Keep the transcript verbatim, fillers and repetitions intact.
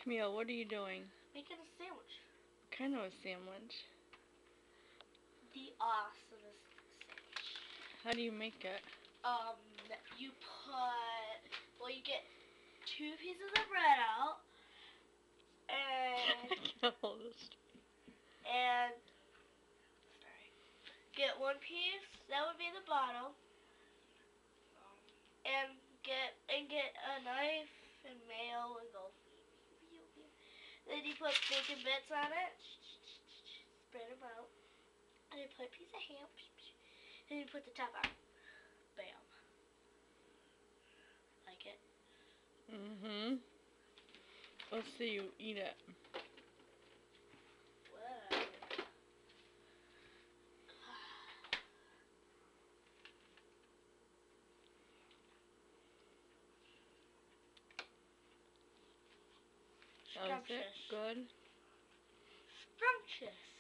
Camille, what are you doing? Making a sandwich. What kind of a sandwich? The awesomest sandwich. How do you make it? Um, you put, well, you get two pieces of bread out, and, I can't hold this. and, sorry, get one piece, that would be the bottom, and get, and get a knife and mayo and go, then you put bacon bits on it, spread them out, and you put a piece of ham, and you put the top on. Bam. Like it? Mm-hmm. Let's see you eat it. Whatever. That was it? Good? Scrumptious.